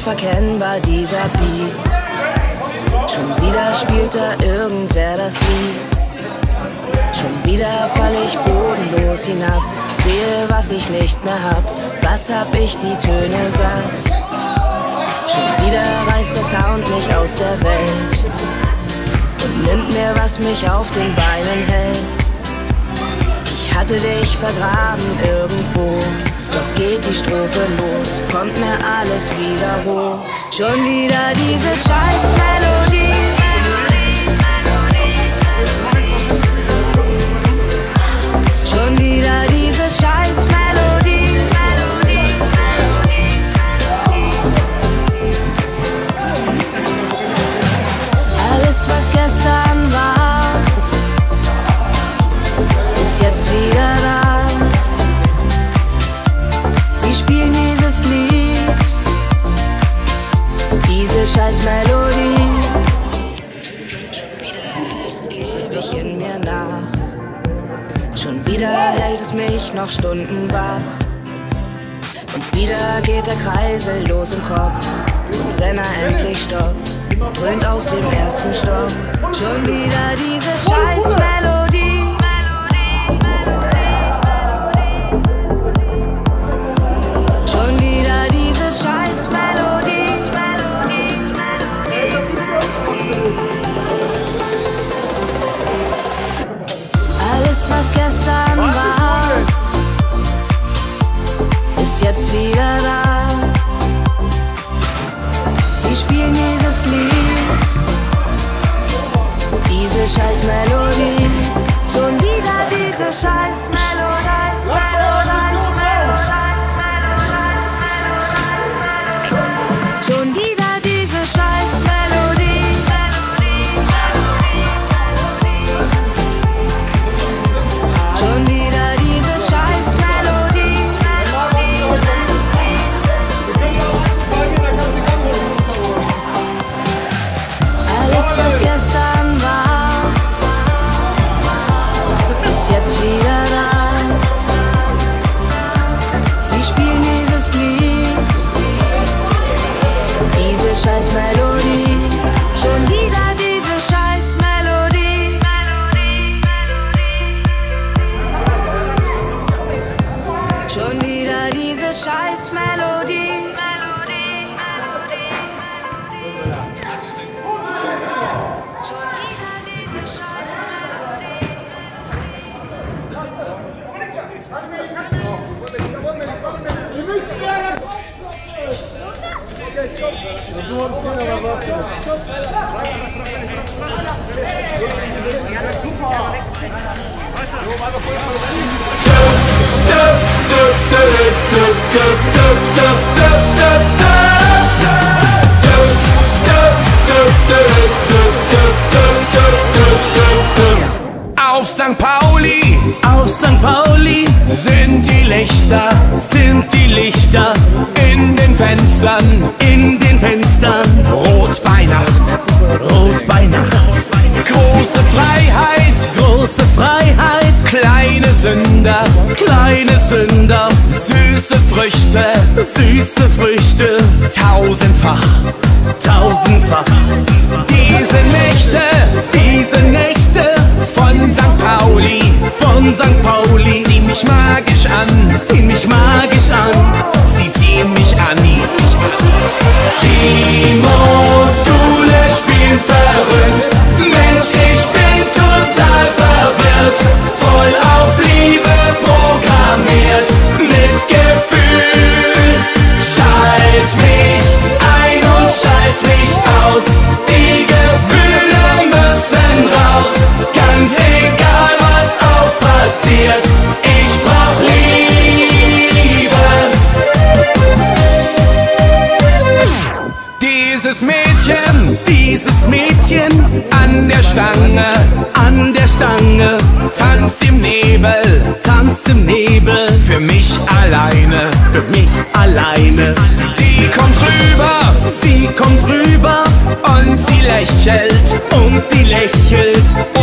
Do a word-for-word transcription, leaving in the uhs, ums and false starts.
unverkennbar dieser Beat. Schon wieder spielt da irgendwer das Lied. Schon wieder fall ich bodenlos hinab. Sehe, was ich nicht mehr hab. Was hab ich, die Töne satt. Schon wieder reißt der Sound mich aus der Welt und nimmt mir, was mich auf den Beinen hält. Ich hatte dich vergraben irgendwo, doch geht die Strophe los, kommt mir alles wieder hoch. Schon wieder diese scheiß Melodie. Schon wieder diese scheiß Melodie. Alles, was gestern war, ist jetzt wieder da. Sie spielen dieses Lied, diese scheiß Melodie. Schon wieder hält es ewig in mir nach. Schon wieder hält es mich noch Stunden wach. Und wieder geht der Kreisel los im Kopf. Und wenn er endlich stoppt, dröhnt aus dem ersten Stock schon wieder diese scheiß Melodie. Schon wieder diese scheiß Melodie. Alles, was gestern war, ist jetzt wieder da. Sie spielen dieses Lied, diese scheiß Melodie. Schon wieder diese scheiß Melodie. Schon wieder diese scheiß Melodie. Schon wieder diese scheiß Melodie. Alles, was gestern war, ist jetzt wieder da. Sie spielen dieses Lied, diese scheiß Melodie. Schon wieder diese scheiß Melodie. Schon wieder diese scheiß Melodie. Schon wieder diese scheiß Melodie. Auf Sankt Pauli, auf Sankt Pauli sind die Lichter, sind die Lichter in den Fenstern, in den Fenstern, rot bei Nacht, rot bei Nacht. Große Freiheit, große Freiheit, kleine Sünder, kleine Sünder, süße Früchte, süße Früchte, tausendfach, tausendfach. Diese Nächte, diese Nächte von Sankt Pauli, von Sankt Pauli, zieh mich magisch an, zieh mich magisch an, sie ziehen mich an. Die Module spielen verrückt, Mensch, ich bin total verwirrt, voll auf Liebe programmiert, mit Gefühl. Schalt mich ein und schalt mich aus, die Gefühle müssen raus, ganz egal was auch passiert, ich brauch Liebe. Dieses Mädchen, dieses Mädchen an der Stange, an der Stange, tanzt im Nebel, tanzt im Nebel, für mich alleine, für mich alleine. sie kommt rüber, Sie kommt rüber und sie lächelt, und sie lächelt